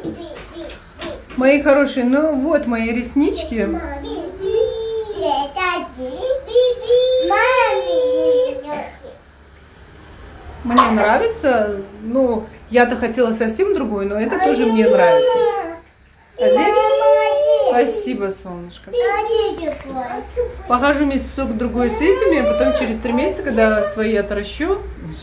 Мои хорошие, ну вот мои реснички. Мне нравится. Ну, я-то хотела совсем другую, но это тоже мне нравится. Одеть? Спасибо, солнышко. Похожу месяцок-другой с этими, а потом через 3 месяца, когда свои отращу,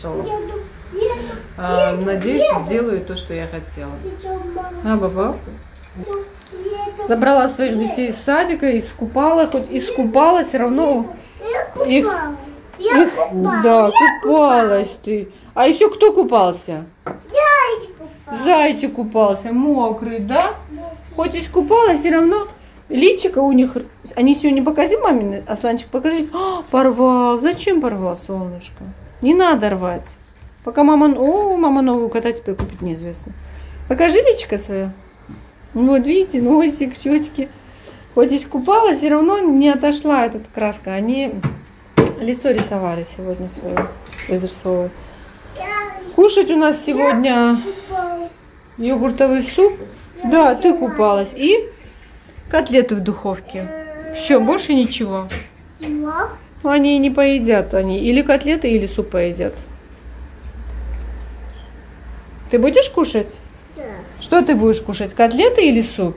надеюсь, сделаю то, что я хотела. Баба. Забрала своих детей из садика, искупала, хоть искупала, все равно их да, купалась ты. А еще кто купался? Зайчик купался, мокрый, да? Хоть искупалась, все равно личико у них, они сегодня покажи маме, Асланчик, покажи. Порвал, зачем порвал, солнышко? Не надо рвать. Пока мама новую кота теперь купить неизвестно. Покажи личико свое. Вот видите, носик, щечки. Хоть искупалась, все равно не отошла эта краска. Они лицо рисовали сегодня свое, изрисовывали. Кушать у нас сегодня йогуртовый суп. Да, ты купалась. И котлеты в духовке. Все, больше ничего. Они не поедят. Они или котлеты, или суп поедят. Ты будешь кушать? Да. Что ты будешь кушать? Котлеты или суп?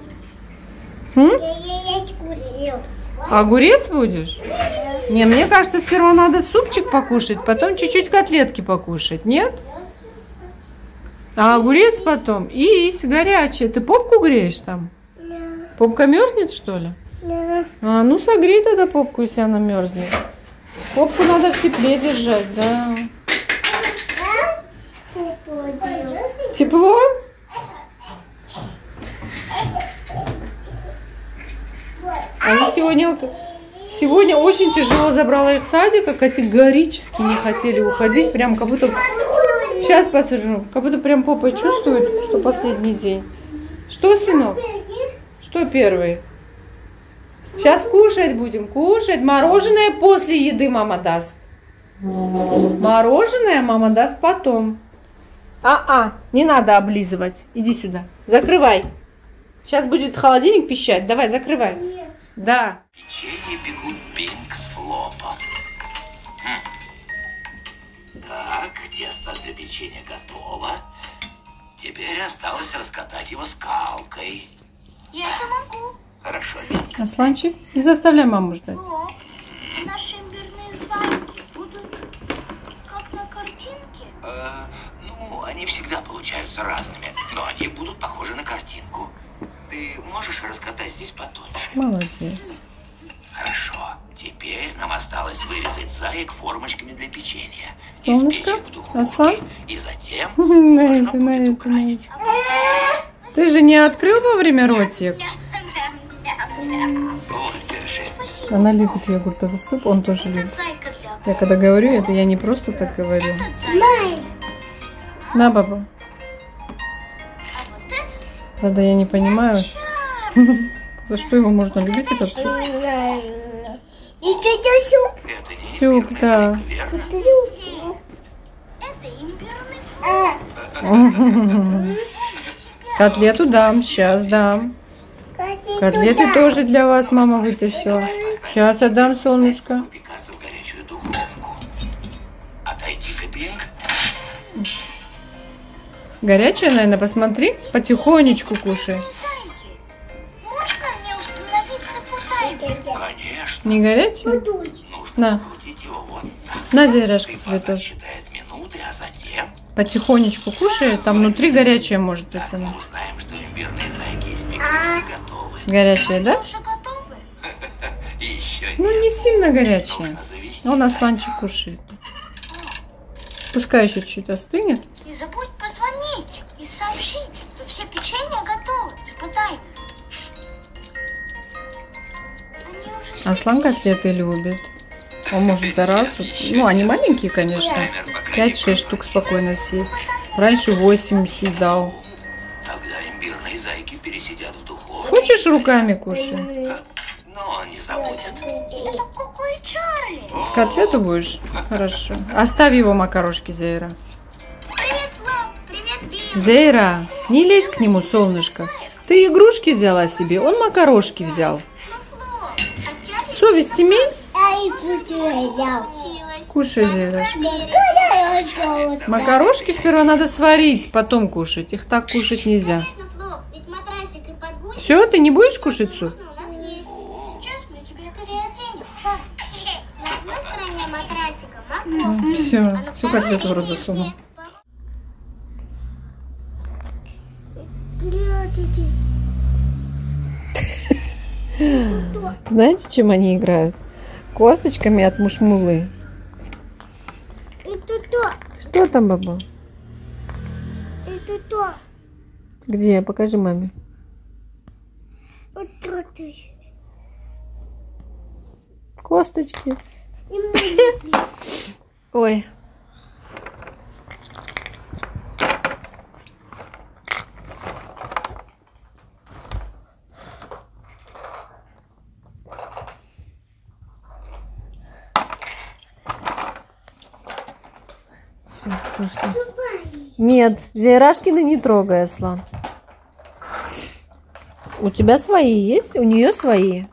Огурец будешь? Да. Не, мне кажется, сперва надо супчик покушать, потом чуть-чуть котлетки покушать. Нет? А огурец потом. И горячее. Ты попку греешь там? Да. Попка мерзнет, что ли? Да. Ну согрей тогда попку, если она мерзнет. Попку надо в тепле держать, да. Тепло? Они сегодня очень тяжело забрала их в садик, категорически не хотели уходить, прям как будто, сейчас посажу, как будто прям попой чувствуют, что последний день. Что, сынок? Что первый? Сейчас кушать будем, кушать. Мороженое после еды мама даст. Мороженое мама даст потом. Не надо облизывать. Иди сюда. Закрывай. Сейчас будет холодильник пищать. Давай, закрывай. Нет. Да. Печенье пекут Пинк с Флопом. Так, тесто для печенья готово. Теперь осталось раскатать его скалкой. Я это могу. Хорошо, Пинк. Асланчик, не заставляй маму ждать. Флоп, наши имбирные зайки будут как на картинке? Они всегда получаются разными, но они будут похожи на картинку. Ты можешь раскатать здесь потоньше? Молодец. Хорошо. Теперь нам осталось вырезать заек формочками для печенья. Солнышко? Испечь их в духовке. Аслан? И затем можно будет украсить. Ты же не открыл вовремя ротик? Вот, держи. Она любит йогуртовый суп, он тоже любит. Я когда говорю это, я не просто так говорю. На, баба. Правда, я не понимаю, за что его можно любить, этот суп. Суп, да. Это имбирный флоп. Котлету дам, сейчас дам. Котлеты тоже для вас мама вытащила. Сейчас отдам, солнышко. Упекаться в горячую духовку. Отойди-ка, Пинк. Горячая, наверное, посмотри. Потихонечку кушай. Можно мне установиться по таймеру? Конечно. Не горячая? Нужно покрутить его вот так. На, Зайрашка, тебе Цифра тоже. считает минуты, а затем Потихонечку кушай, там внутри горячая может быть так она. мы узнаем, что имбирные зайки испеклись и готовы. Горячая, да? Уже готовы? Еще Ну, нет. не сильно горячая. Нужно завести Он таймер. Асланчик кушает. Пускай еще чуть остынет. Не забудь позвонить и сообщить, что все печенья готовы. По таймеру. Они уже Аслан котлеты любит. Он может за раз. Ну, они маленькие, конечно. 5-6 штук спокойно съесть. Раньше 8 съедал. Тогда имбирные зайки пересидят в духовке. Хочешь руками кушать? Но он не забудет. Это Коко и Чарли. Котлету будешь? Хорошо. Оставь его макарошки, Зейра. Привет, Флоп. Привет, Пинк. Зейра, не лезь к нему, солнышко. Ты игрушки взяла себе, он макарошки взял. Совесть имей? Кушай, Зейра. Макарошки сперва надо сварить, потом кушать. Их так кушать нельзя. Все, ты не будешь кушать суп? Сейчас мы тебя переоденем. На одной стороне матрасика морковка, Все котлету в рот засунул. Знаете, чем они играют? Косточками от мушмулы. Что там, баба? Где? Покажи маме. Косточки. Ой. Всё, пошли. Нет, Зейрашкины не трогай, Аслан. У тебя свои есть? У нее свои?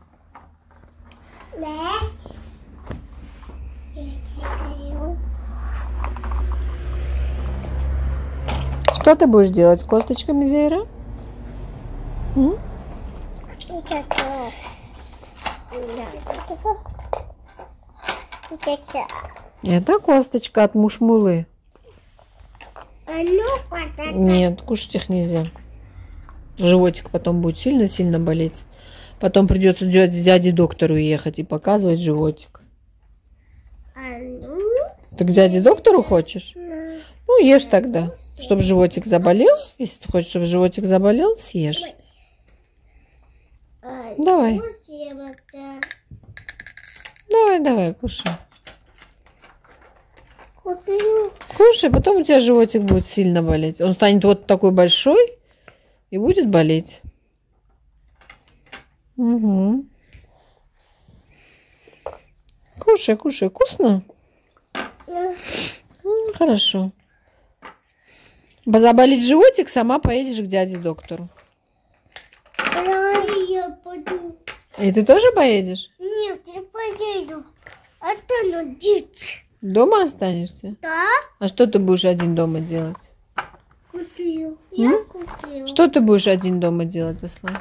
Что ты будешь делать с косточками, Зейра? Это косточка от мушмулы. Нет, кушать их нельзя. Животик потом будет сильно-сильно болеть. Потом придется дяде доктору ехать и показывать животик. Ты к дяде доктору хочешь? Ну, ешь тогда, чтобы животик заболел. Если ты хочешь, чтобы животик заболел, съешь. Давай. Давай, кушай. Кушай, потом у тебя животик будет сильно болеть. Он станет вот такой большой и будет болеть. Угу. Кушай, вкусно? Хорошо. Заболит животик, сама поедешь к дяде доктору. Я пойду. И ты тоже поедешь? Нет, я поеду. Останусь здесь. Дома останешься? Да? А что ты будешь один дома делать? Купил. Я купил. Что ты будешь один дома делать, Аслан?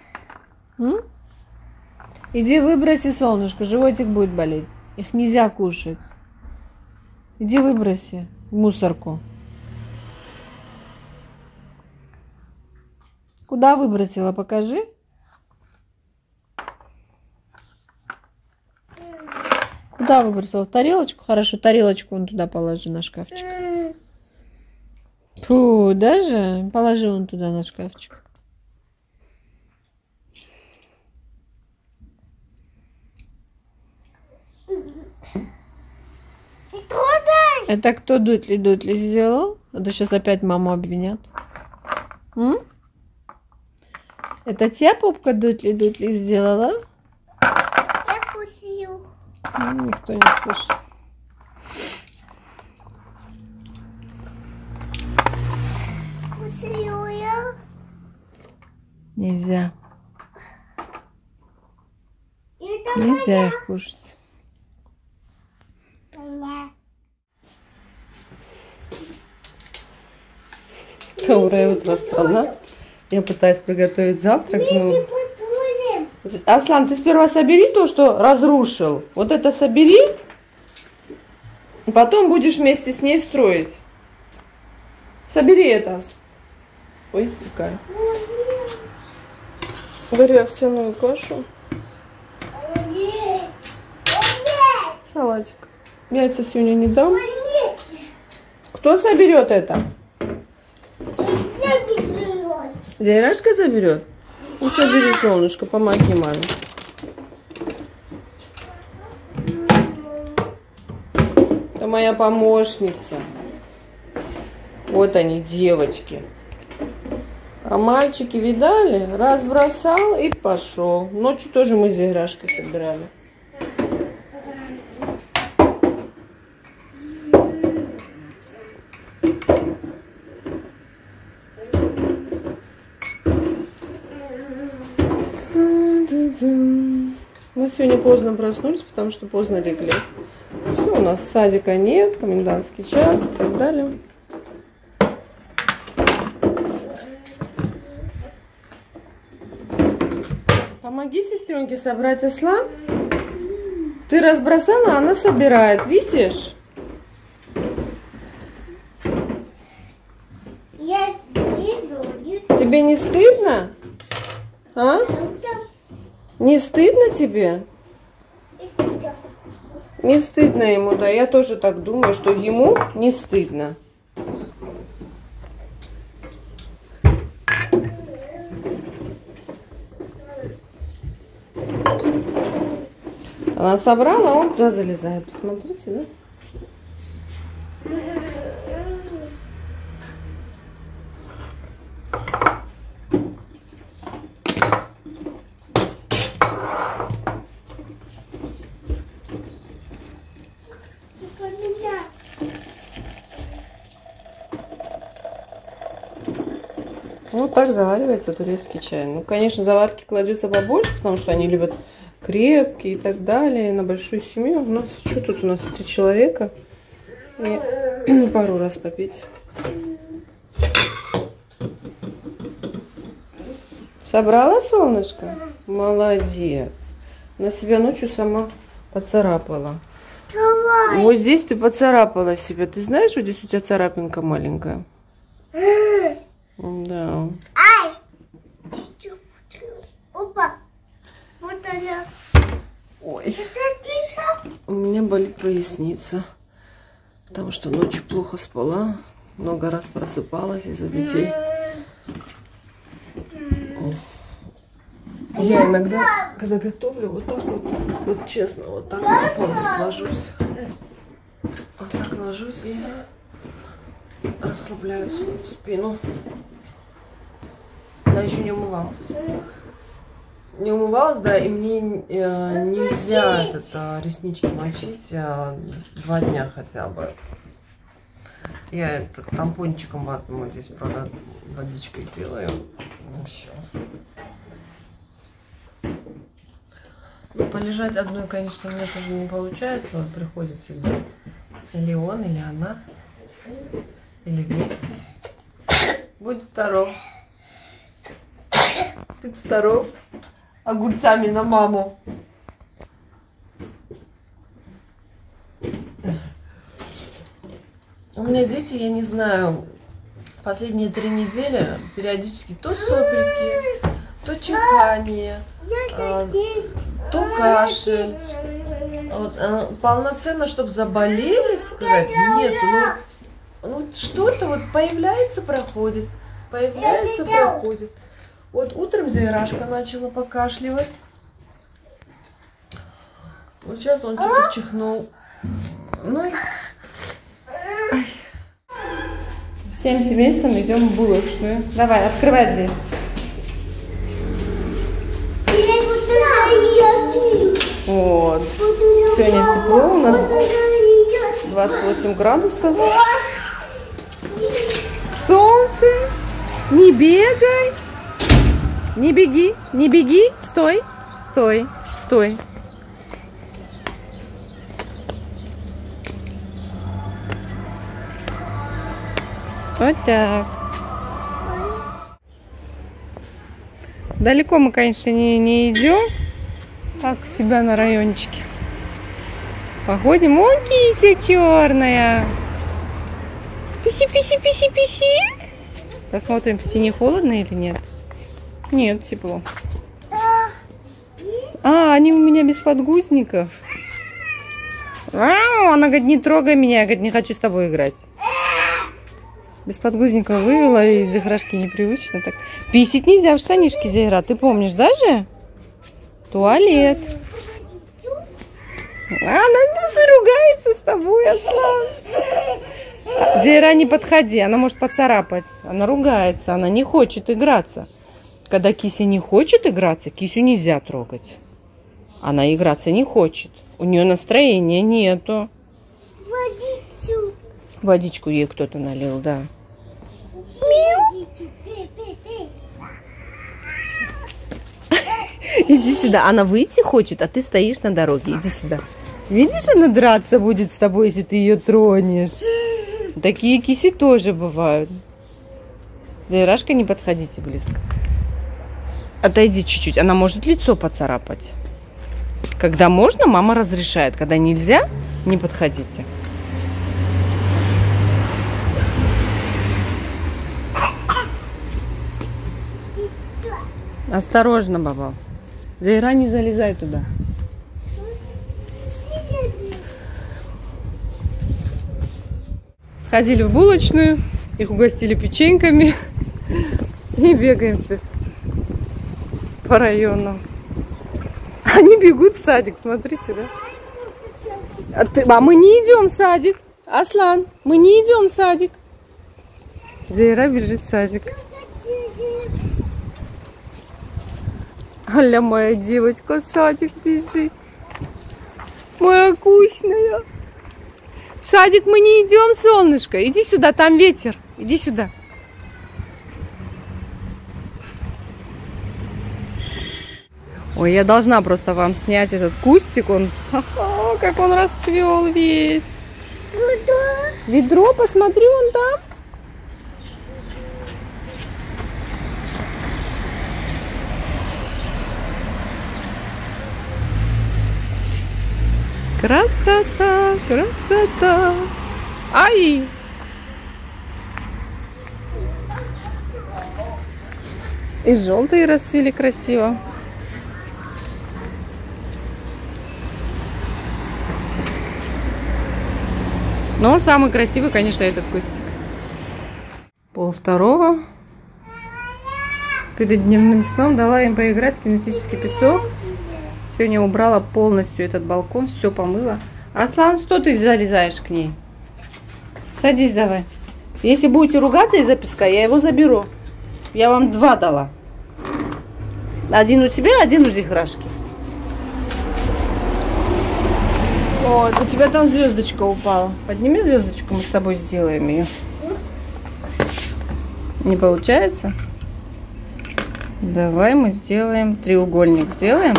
Иди выброси, солнышко, животик будет болеть. Их нельзя кушать. Иди выброси в мусорку. Куда выбросила, покажи. Куда выбросила? В тарелочку? Хорошо, тарелочку вон туда положи на шкафчик. Фу, даже? Положи вон туда на шкафчик. Это кто Дутли сделал? А то сейчас опять маму обвинят. Это тебя попка Дутли сделала? Я купил. Никто не слышит. Купил я. Нельзя. Нельзя их кушать. Доброе утро, страна. Я пытаюсь приготовить завтрак. Но... Аслан, ты сперва собери то, что разрушил. Вот это собери. Потом будешь вместе с ней строить. Собери это. Ой, какая. Варю овсяную кашу. Салатик. Яйца сегодня не дам. Кто соберет это? Зайрашка заберет? Ну, собери, солнышко, помоги маме. Это моя помощница. Вот они, девочки. А мальчики, видали? Раз бросал и пошел. Ночью тоже мы с Зайрашкой собирали. Мы сегодня поздно проснулись, потому что поздно легли. Все, у нас садика нет, комендантский час и так далее. Помоги сестренке собрать Аслан. Ты разбросала, она собирает, видишь? Тебе не стыдно? А? Не стыдно тебе? Не стыдно ему, да. Я тоже так думаю, что ему не стыдно. Она собрала, а он туда залезает. Посмотрите, да? Вот так заваривается турецкий чай. Ну, конечно, заварки кладется побольше, потому что они любят крепкие и так далее. На большую семью. У нас, что тут у нас, 3 человека. И пару раз попить. Собрала, солнышко? Молодец. Она себя ночью сама поцарапала. Давай. Вот здесь ты поцарапала себя. Ты знаешь, вот здесь у тебя царапинка маленькая? Да. Ай! Опа! Вот она. Ой. У меня болит поясница. Потому что ночью плохо спала. Много раз просыпалась из-за детей. Я иногда, когда готовлю, вот так вот честно, вот так на позу ложусь. Вот так ложусь и расслабляю свою спину. Она еще не умывалась. Не умывалась, да, и мне нельзя реснички мочить 2 дня хотя бы. Я это тампончиком ватным здесь, правда, водичкой делаю. Ну, все. Ну, полежать одной, конечно, мне тоже не получается. Вот приходит всегда или он, или она, или вместе. Будь здоров. Будь здоров. Огурцами на маму. У меня дети, я не знаю, последние 3 недели периодически то сопельки, то чихание, то кашель. Вот, полноценно, чтобы заболели, сказать, нет. Ну что-то вот появляется, проходит. Появляется, проходит. Вот утром Зайрашка начала покашливать. Вот сейчас он что-то чихнул. Ну и... Всем семейством идем в булочную. Давай, открывай дверь. Вот. Сегодня тепло, у нас 28 градусов. Солнце. Не бегай. Не беги, не беги. Стой, стой, стой. Вот так. Далеко мы, конечно, не идем. Так, у себя на райончике. Походим. Вон кися черная. Писи, писи, писи, писи. Посмотрим, в тени холодно или нет. Нет, тепло. А, они у меня без подгузников. Она говорит, не трогай меня. Я говорит, не хочу с тобой играть. Без подгузников вывела, и из игрушки непривычно так. Писить нельзя в штанишки, Зайра. Ты помнишь, даже? Туалет. Она заругается с тобой, Аслан. Зайра, не подходи, она может поцарапать. Она ругается, она не хочет играться. Когда кися не хочет играться, кисю нельзя трогать. Она играться не хочет. У нее настроения нету. Водичку. Водичку ей кто-то налил, да. Иди сюда. Она выйти хочет, а ты стоишь на дороге. Иди сюда. Видишь, она драться будет с тобой, если ты ее тронешь. Такие киси тоже бывают. Зайрашка, не подходите близко. Отойди чуть-чуть. Она может лицо поцарапать. Когда можно, мама разрешает. Когда нельзя, не подходите. Осторожно, Баба. Зайра, не залезай туда. Сходили в булочную, их угостили печеньками и бегаем теперь по району. Они бегут в садик, смотрите, да? А мы не идем в садик, Аслан, мы не идем в садик. Зайра бежит в садик. Аля, моя девочка, в садик бежит. Моя вкусная. В садик мы не идем, солнышко. Иди сюда, там ветер. Иди сюда. Ой, я должна просто вам снять этот кустик. Он, как он расцвел весь. Ведро, посмотри, он там. Красота, красота. Ай! И желтые расцвели красиво. Но самый красивый, конечно, этот кустик. 1:30. Перед дневным сном дала им поиграть в кинетический песок. Сегодня убрала полностью этот балкон, все помыла. Аслан, что ты залезаешь к ней? Садись давай. Если будете ругаться из-за песка, я его заберу. Я вам 2 дала. Один у тебя, один у Зихрашки. Вот, у тебя там звездочка упала. Подними звездочку, мы с тобой сделаем ее. Не получается? Давай мы сделаем треугольник. Сделаем?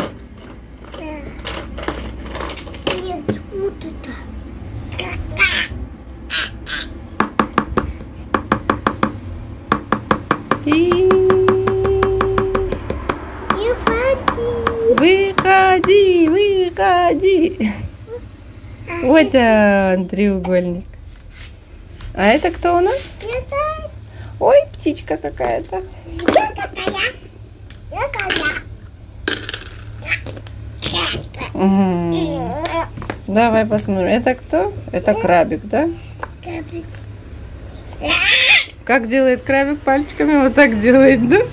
Выходи, выходи. Вот он, треугольник. А это кто у нас? Это... Ой, птичка какая-то. Давай посмотрим. Это кто? Это крабик, да? Крабик. Как делает крабик пальчиками? Вот так делает, да?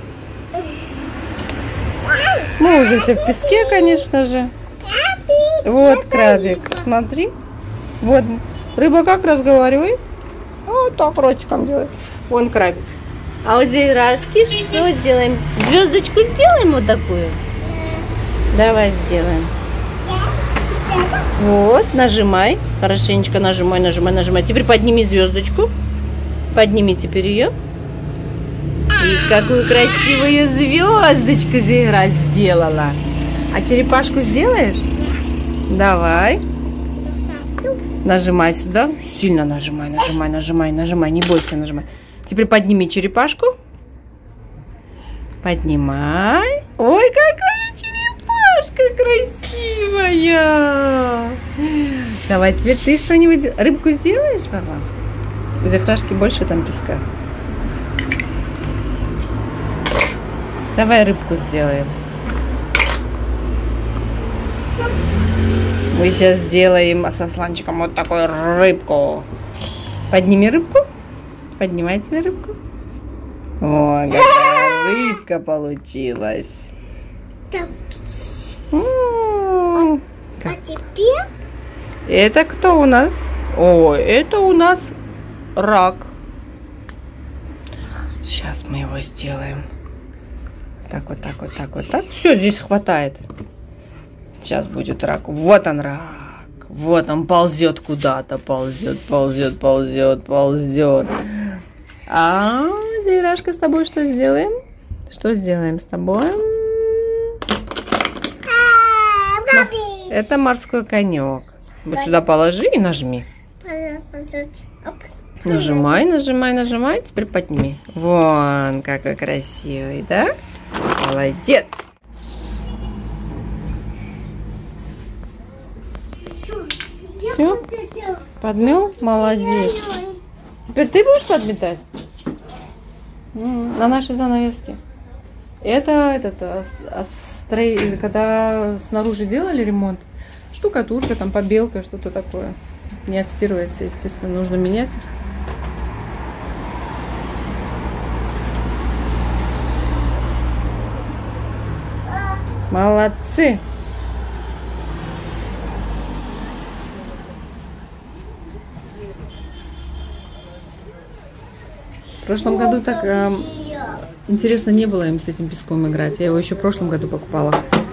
Мы уже все в песке, конечно же. Вот крабик, смотри. Вот рыба как разговаривает? Вот так ротиком делает. Вон крабик. А у Зайрашки что сделаем? Звездочку сделаем вот такую? Давай сделаем. Вот, нажимай. Хорошенечко нажимай, нажимай, нажимай. Теперь подними звездочку. Подними теперь ее. Видишь, какую красивую звездочку Зайра сделала. А черепашку сделаешь? Давай. Нажимай сюда. Сильно нажимай, нажимай, нажимай, нажимай. Не бойся, нажимай. Теперь подними черепашку. Поднимай. Ой, какая черепашка красивая. Давай, теперь ты что-нибудь... Рыбку сделаешь, папа? У Зайрашки больше там песка. Давай рыбку сделаем. Мы сейчас сделаем с Асланчиком вот такую рыбку. Подними рыбку. Поднимай тебе рыбку. О, какая рыбка получилась. А теперь? Это кто у нас? О, это у нас рак. Сейчас мы его сделаем. Так, вот так, вот так, вот так. Все, здесь хватает. Сейчас будет рак. Вот он, рак. Вот он ползет куда-то. Ползет, ползет, ползет, ползет. А, Зайрашка, с тобой что сделаем? Что сделаем с тобой? Это морской конек. Вот сюда положи и нажми. Нажимай, нажимай, нажимай. Теперь подними. Вон, какой красивый, да? Молодец. Все? Подмел? Молодец. Теперь ты будешь подметать? На нашей занавеске. Это когда снаружи делали ремонт, штукатурка, там побелка, что-то такое. Не отстирывается, естественно, нужно менять их. Молодцы! В прошлом году так интересно не было им с этим песком играть. Я его еще в прошлом году покупала.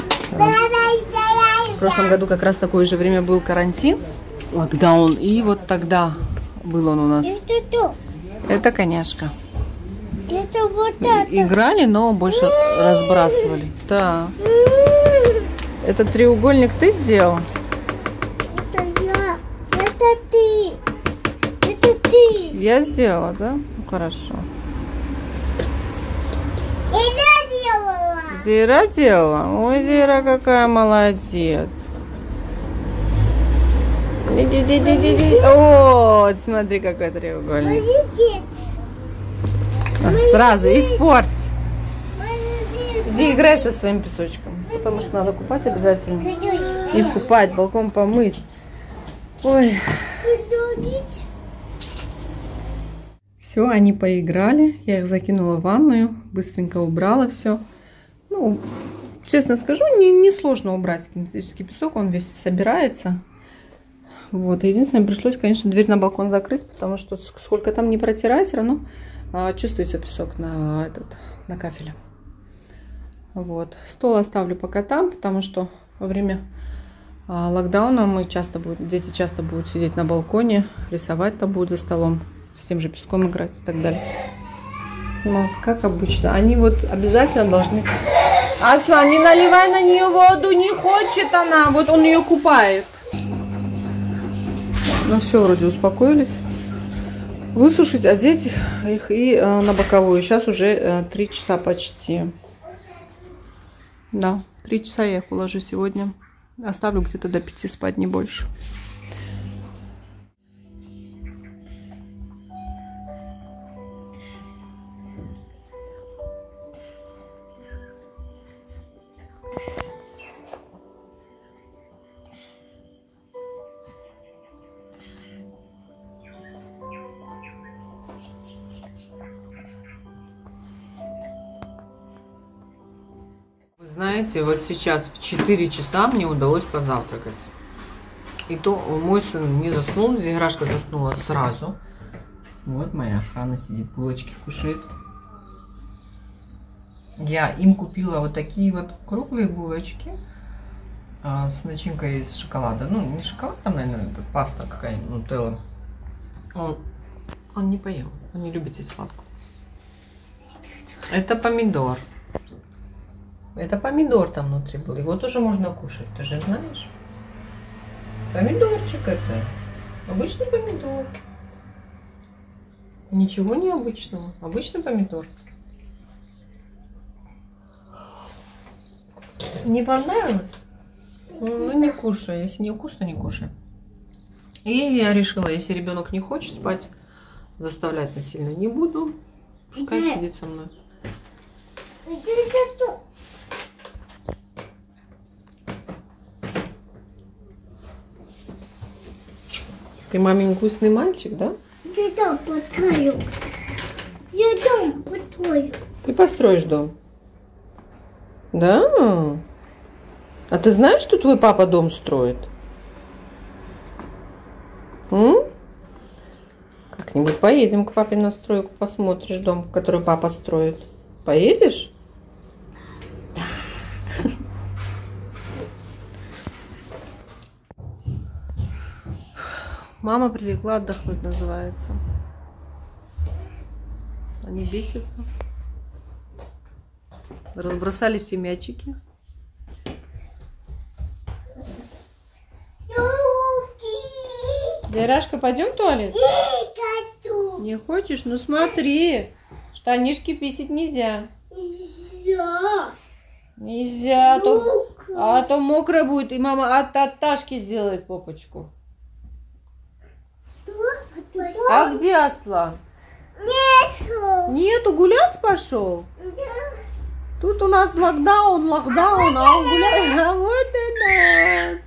В прошлом году как раз такое же время был карантин, локдаун, и вот тогда был он у нас. Это коняшка. Это вот это. Играли, но больше разбрасывали. Да. Этот треугольник ты сделал? Это я. Это ты. Это ты. Я сделала, да? Ну, хорошо. Я делала. Зира делала? Ой, Зира какая молодец. Вот, смотри, какой треугольник. Молодец. Сразу испорть. Молодец. Иди играй со своим песочком. Потом их надо купать обязательно. Их купать, балкон помыть. Ой. Все, они поиграли. Я их закинула в ванную. Быстренько убрала все. Ну, честно скажу, не сложно убрать кинетический песок. Он весь собирается. Вот. Единственное, пришлось, конечно, дверь на балкон закрыть, потому что сколько там не протирай, все равно чувствуется песок на кафеле. Вот. Стол оставлю пока там, потому что во время локдауна дети часто будут сидеть на балконе, рисовать там будут за столом, с тем же песком играть и так далее. Ну, как обычно. Они вот обязательно должны... Аслан, не наливай на нее воду, не хочет она. Вот он ее купает. Ну все, вроде успокоились. Высушить, одеть их и на боковую. Сейчас уже 3 часа почти. Да, 3 часа я их уложу сегодня. Оставлю где-то до 5 спать, не больше. Знаете, вот сейчас в 4 часа мне удалось позавтракать. И то мой сын не заснул, Зиграшка заснула сразу. Вот моя охрана сидит, булочки кушает. Я им купила вот такие вот круглые булочки с начинкой из шоколада. Ну, не шоколад, там, наверное, это паста какая-нибудь, нутелла. Он не поел, он не любит есть сладкое. Это помидор. Это помидор там внутри был. Его тоже можно кушать, ты же знаешь. Помидорчик это. Обычный помидор. Ничего необычного. Обычный помидор. Не понравилось? Ну не кушай. Если не вкусно, не кушай. И я решила, если ребенок не хочет спать, заставлять насильно не буду. Пускай сидит со мной. Ты мамин вкусный мальчик, да? Я дом построю. Я дом построю. Ты построишь дом? Да? А ты знаешь, что твой папа дом строит? Как-нибудь поедем к папе на стройку, посмотришь дом, который папа строит. Поедешь? Мама прилегла отдохнуть, называется. Они бесятся. Разбросали все мячики. Зайрашка, пойдем в туалет? Не хочешь? Ну смотри. Штанишки писать нельзя. Нельзя. А то мокро будет. И мама от Ташки сделает попочку. А где Аслан? Нету, гулять пошел? Тут у нас локдаун, а он гуляет. А вот это.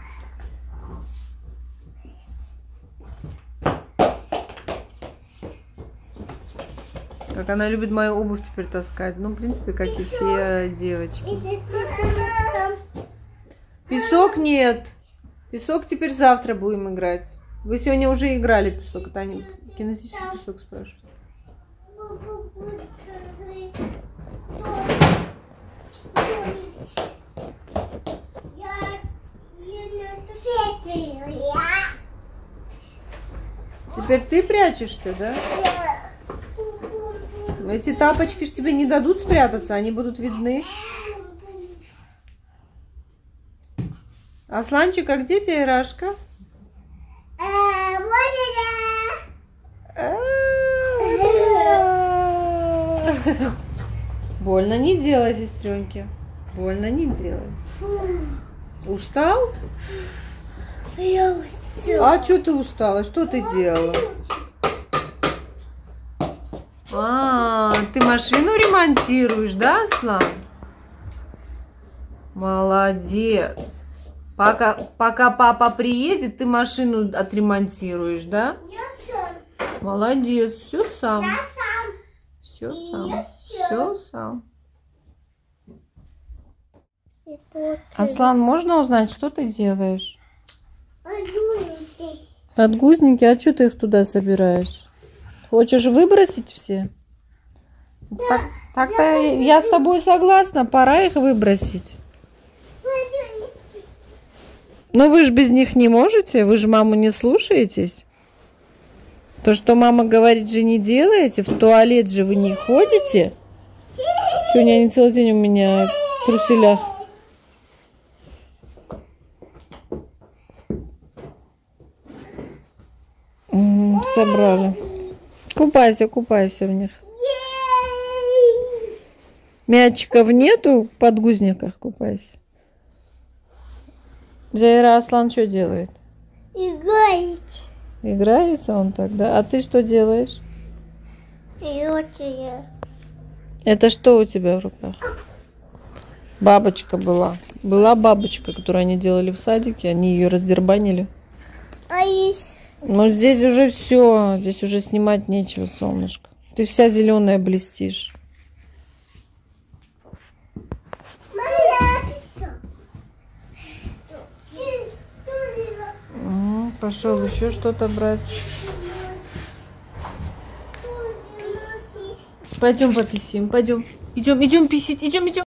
Как она любит мою обувь теперь таскать. Ну, в принципе, как и все девочки. Песок нет. Песок теперь завтра будем играть. Вы сегодня уже играли в песок. Это они кинетический песок спрашивают. Теперь ты прячешься, да? Эти тапочки ж тебе не дадут спрятаться, они будут видны. Асланчик, а где Зайрашка? Больно не делай, сестренки. Больно не делай. Устал? А что ты устала? Что ты делала? Ты машину ремонтируешь, да, Аслан? Молодец. Пока папа приедет, ты машину отремонтируешь, да? Я сам. Молодец, все сам. Я сам. Все сам. Все сам. Аслан, можно узнать, что ты делаешь? Подгузники? А что ты их туда собираешь? Хочешь выбросить все? Так-то я с тобой согласна, пора их выбросить. Но вы же без них не можете, вы же маму не слушаетесь. То, что мама говорит, же не делаете, в туалет же вы не ходите. Сегодня они целый день у меня в труселях. Собрали. Купайся, купайся в них. Мячиков нету в подгузниках, купайся. Зайра, Аслан что делает? Играет. Играется он так, да? А ты что делаешь? Это что у тебя в руках? Бабочка была. Была бабочка, которую они делали в садике. Они ее раздербанили. Но здесь уже все. Здесь уже снимать нечего, солнышко. Ты вся зеленая блестишь. Пошел еще что-то брать. Пойдем пописим. Пойдем. Идем писить. Идем.